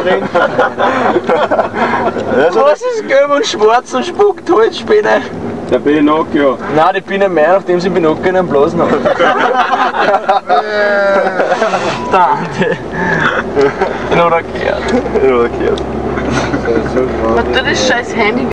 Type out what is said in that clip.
drin. Was ist gelb und schwarz und spuckt Holzspinne? Der Pinocchio. Nein, die Biene mehr, nachdem sie Pinocchio in einem Blasen hat. Tante. In oder gehört. Was tut das scheiß Handy?